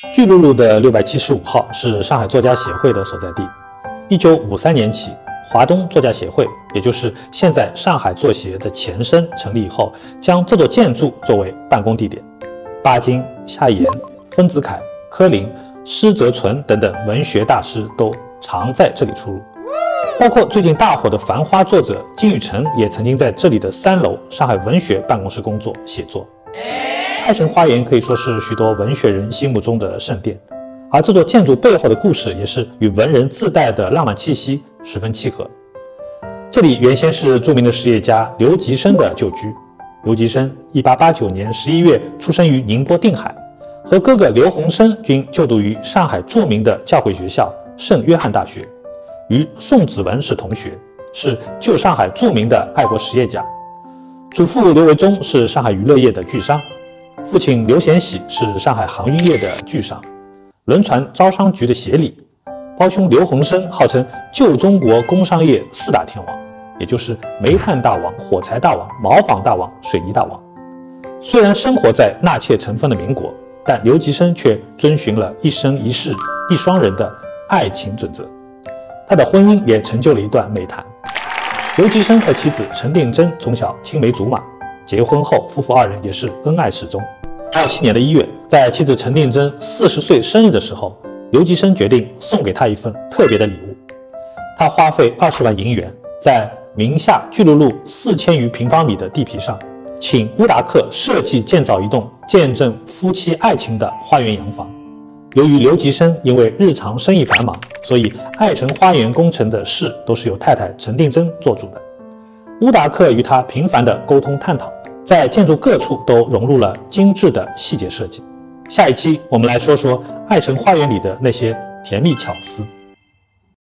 巨鹿路的675号是上海作家协会的所在地。1953年起，华东作家协会，也就是现在上海作协的前身成立以后，将这座建筑作为办公地点。巴金、夏言、丰子恺、柯林、施泽存等等文学大师都常在这里出入，包括最近大火的《繁花》作者金宇澄也曾经在这里的3楼上海文学办公室工作写作。爱城花园可以说是许多文学人心目中的圣殿，而这座建筑背后的故事也是与文人自带的浪漫气息十分契合。这里原先是著名的实业家刘吉生的旧居。刘吉生1889年11月出生于宁波定海，和哥哥刘鸿生均就读于上海著名的教会学校圣约翰大学，与宋子文是同学，是旧上海著名的爱国实业家。祖父刘维忠是上海娱乐业的巨商，父亲刘贤喜是上海航运业的巨商，轮船招商局的协理。胞兄刘鸿生号称旧中国工商业4大天王，也就是煤炭大王、火柴大王、茅坊大王、水泥大王。虽然生活在纳妾成风的民国，但刘吉生却遵循了一生一世一双人的爱情准则。他的婚姻也成就了一段美谈。刘吉生和妻子陈定真从小青梅竹马，结婚后夫妇2人也是恩爱始终。27年的1月，在妻子陈定真40岁生日的时候，刘吉生决定送给她一份特别的礼物。他花费20万银元，在名下巨鹿路4000余平方米的地皮上，请乌达克设计建造一栋见证夫妻爱情的花园洋房。由于刘吉生因为日常生意繁忙，所以爱城花园工程的事都是由太太陈定真做主的。乌达克与他频繁的沟通探讨，在建筑各处都融入了精致的细节设计。下一期我们来说说爱城花园里的那些甜蜜巧思。